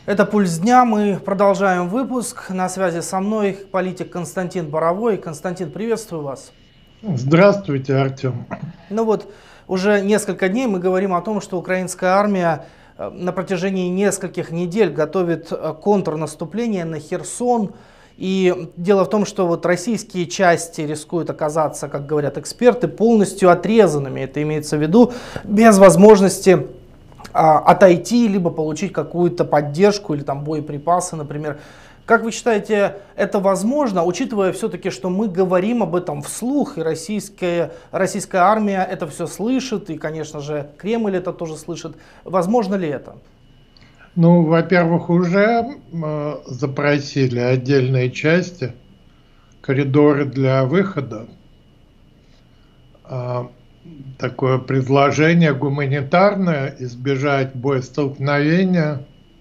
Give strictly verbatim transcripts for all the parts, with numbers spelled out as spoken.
Это «Пульс дня». Мы продолжаем выпуск. На связи со мной политик Константин Боровой. Константин, приветствую вас. Здравствуйте, Артем. Ну вот, уже несколько дней мы говорим о том, что украинская армия на протяжении нескольких недель готовит контрнаступление на Херсон. И дело в том, что вот российские части рискуют оказаться, как говорят эксперты, полностью отрезанными. Это имеется в виду без возможности а, отойти, либо получить какую-то поддержку или там боеприпасы, например. Как вы считаете, это возможно, учитывая все-таки, что мы говорим об этом вслух, и российская, российская армия это все слышит, и, конечно же, Кремль это тоже слышит. Возможно ли это? Ну, во-первых, уже э, запросили отдельные части, коридоры для выхода. Э, такое предложение гуманитарное, избежать боестолкновения.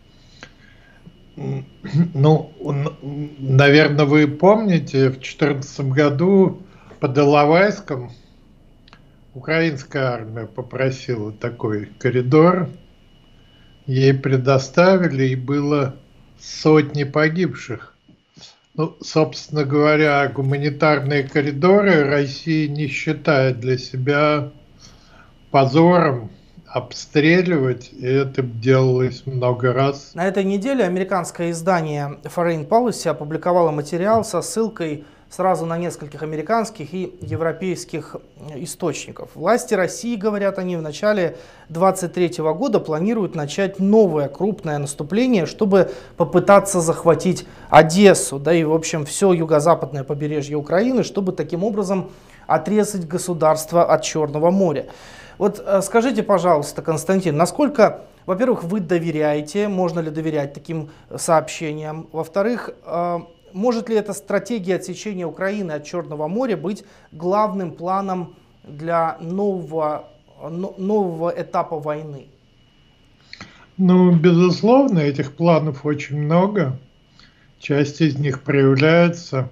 Ну, наверное, вы помните, в две тысячи четырнадцатом году под Иловайском украинская армия попросила такой коридор. Ей предоставили, и было сотни погибших. Ну, собственно говоря, гуманитарные коридоры Россия не считает для себя позором обстреливать, и это делалось много раз. На этой неделе американское издание Foreign Policy опубликовало материал со ссылкой сразу на нескольких американских и европейских источников. Власти России, говорят они, в начале две тысячи двадцать третьего года планируют начать новое крупное наступление, чтобы попытаться захватить Одессу, да и, в общем, все юго-западное побережье Украины, чтобы таким образом отрезать государство от Черного моря. Вот скажите, пожалуйста, Константин, насколько, во-первых, вы доверяете, можно ли доверять таким сообщениям, во-вторых, может ли эта стратегия отсечения Украины от Черного моря быть главным планом для нового, нового этапа войны? Ну, безусловно, этих планов очень много. Часть из них проявляется.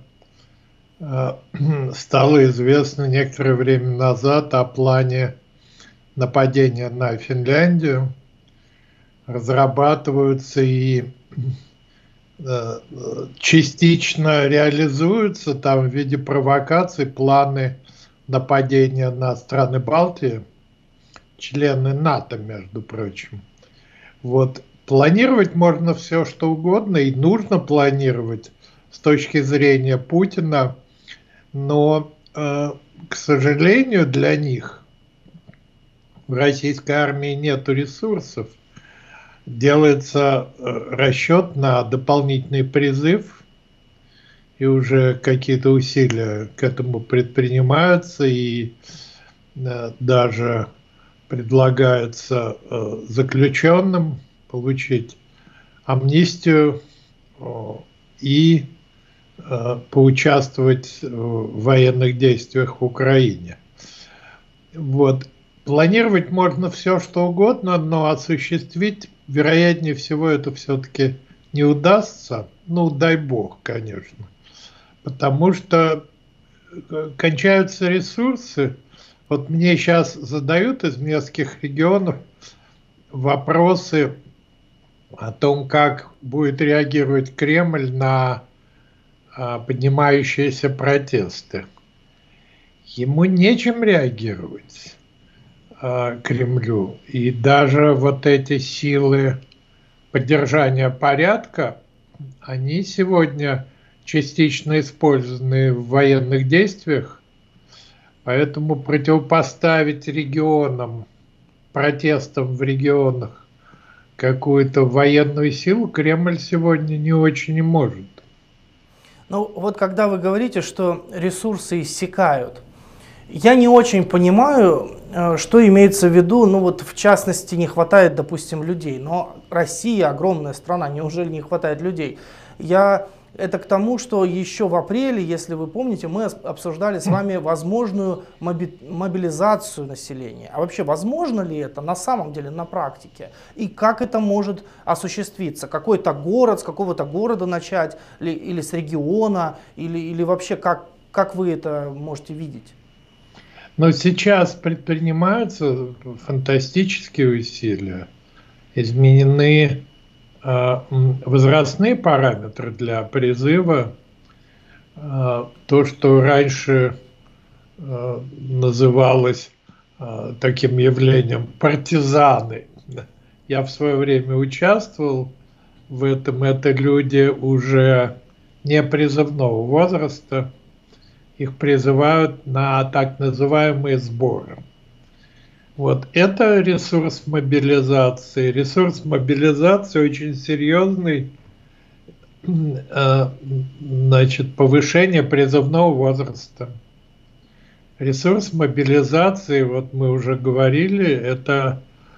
Стало известно некоторое время назад о плане нападения на Финляндию. Разрабатываются и частично реализуются там в виде провокаций планы нападения на страны Балтии, члены НАТО, между прочим. Вот. Планировать можно все, что угодно, и нужно планировать с точки зрения Путина, но, э, к сожалению, для них в российской армии нет ресурсов. Делается расчет на дополнительный призыв, и уже какие-то усилия к этому предпринимаются, и даже предлагается заключенным получить амнистию и поучаствовать в военных действиях в Украине. Вот. Планировать можно все, что угодно, но осуществить, вероятнее всего, это все-таки не удастся. Ну, дай бог, конечно. Потому что кончаются ресурсы. Вот мне сейчас задают из нескольких регионов вопросы о том, как будет реагировать Кремль на поднимающиеся протесты. Ему нечем реагировать. Кремлю. И даже вот эти силы поддержания порядка, они сегодня частично использованы в военных действиях, поэтому противопоставить регионам, протестам в регионах какую-то военную силу Кремль сегодня не очень может. Ну вот когда вы говорите, что ресурсы иссякают, я не очень понимаю, что имеется в виду, ну вот в частности не хватает, допустим, людей, но Россия огромная страна, неужели не хватает людей? Я это к тому, что еще в апреле, если вы помните, мы обсуждали с вами возможную моби мобилизацию населения. А вообще, возможно ли это на самом деле на практике? И как это может осуществиться? Какой-то город, с какого-то города начать, или, или с региона, или, или вообще как, как вы это можете видеть? Но сейчас предпринимаются фантастические усилия. Изменены возрастные параметры для призыва, то, что раньше называлось таким явлением партизаны. Я в свое время участвовал в этом. Это люди уже не призывного возраста. Их призывают на так называемые сборы. Вот это ресурс мобилизации. Ресурс мобилизации очень серьезный. Значит, повышение призывного возраста. Ресурс мобилизации, вот мы уже говорили, это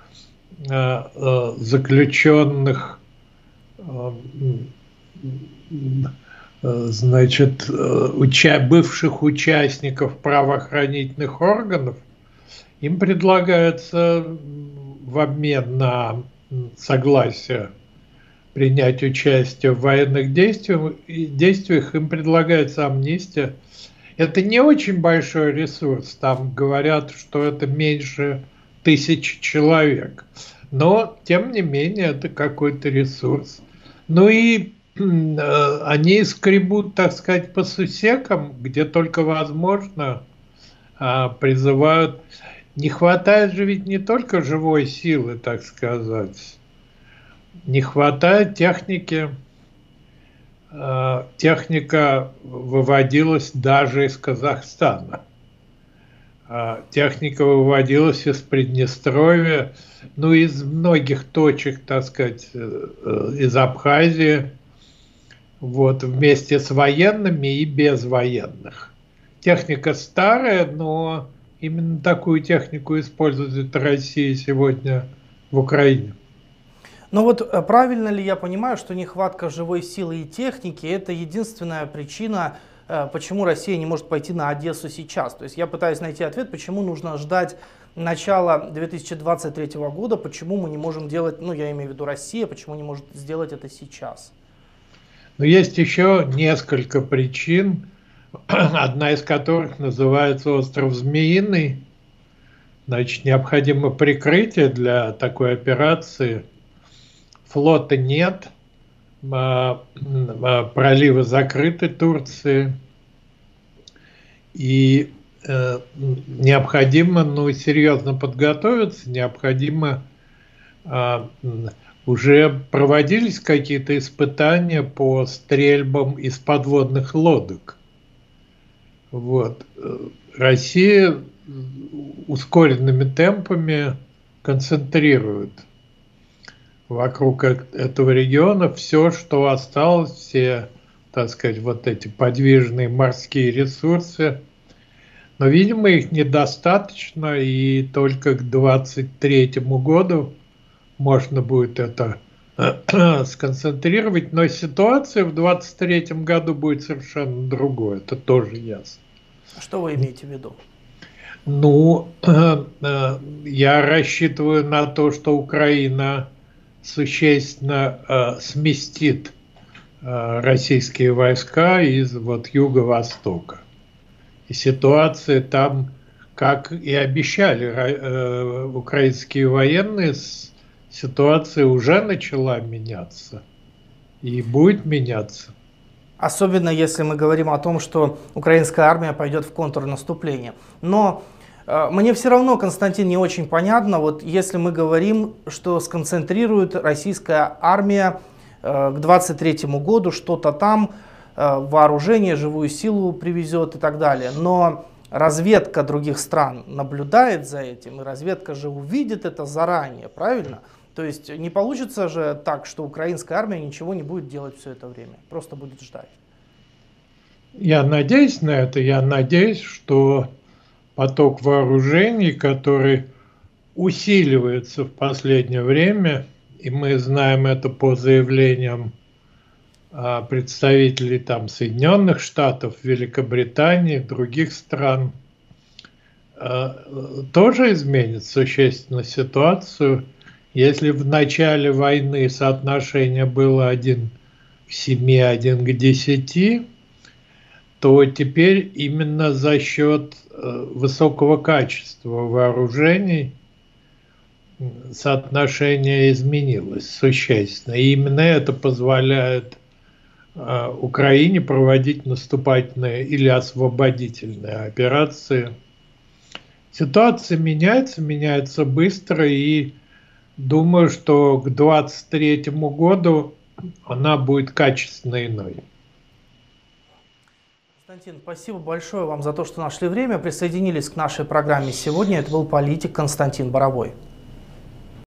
заключенных, значит, уча бывших участников правоохранительных органов. Им предлагается в обмен на согласие принять участие в военных действиях, действиях им предлагается амнистия. Это не очень большой ресурс, там говорят, что это меньше тысячи человек, но тем не менее это какой-то ресурс. Ну и э, они скребут, так сказать, по сусекам, где только возможно, э, призывают. Не хватает же ведь не только живой силы, так сказать, не хватает техники. Техника выводилась даже из Казахстана. Техника выводилась из Приднестровья, ну, из многих точек, так сказать, из Абхазии, вот, вместе с военными и без военных. Техника старая, но именно такую технику использует Россия сегодня в Украине. Но вот правильно ли я понимаю, что нехватка живой силы и техники — это единственная причина, почему Россия не может пойти на Одессу сейчас? То есть я пытаюсь найти ответ, почему нужно ждать начала две тысячи двадцать третьего года, почему мы не можем делать, ну я имею в виду Россия, почему не может сделать это сейчас? Но есть еще несколько причин, одна из которых называется остров Змеиный. Значит, необходимо прикрытие для такой операции. Флота нет, проливы закрыты Турции, и э, необходимо, ну, серьезно подготовиться, необходимо, э, уже проводились какие-то испытания по стрельбам из подводных лодок. Вот. Россия ускоренными темпами концентрирует вокруг этого региона все, что осталось, все, так сказать, вот эти подвижные морские ресурсы. Но, видимо, их недостаточно, и только к двадцать третьему году можно будет это сконцентрировать. Но ситуация в двадцать третьем году будет совершенно другой, это тоже ясно. Что вы имеете в виду? Ну, я рассчитываю на то, что Украина существенно э, сместит э, российские войска из вот юго-востока. И ситуация там, как и обещали э, украинские военные, ситуация уже начала меняться и будет меняться. Особенно если мы говорим о том, что украинская армия пойдет в контрнаступление. Но мне все равно, Константин, не очень понятно, вот если мы говорим, что сконцентрирует российская армия э, к двадцать третьему году, что-то там, э, вооружение, живую силу привезет и так далее. Но разведка других стран наблюдает за этим, и разведка же увидит это заранее, правильно? То есть не получится же так, что украинская армия ничего не будет делать все это время, просто будет ждать. Я надеюсь на это, я надеюсь, что поток вооружений, который усиливается в последнее время, и мы знаем это по заявлениям представителей там Соединенных Штатов, Великобритании, других стран, тоже изменит существенно ситуацию. Если в начале войны соотношение было один к семи, один к десяти, то теперь именно за счет высокого качества вооружений соотношение изменилось существенно. И именно это позволяет э, Украине проводить наступательные или освободительные операции. Ситуация меняется, меняется быстро, и думаю, что к двадцать третьему году она будет качественно иной. Константин, спасибо большое вам за то, что нашли время, присоединились к нашей программе сегодня. Это был политик Константин Боровой.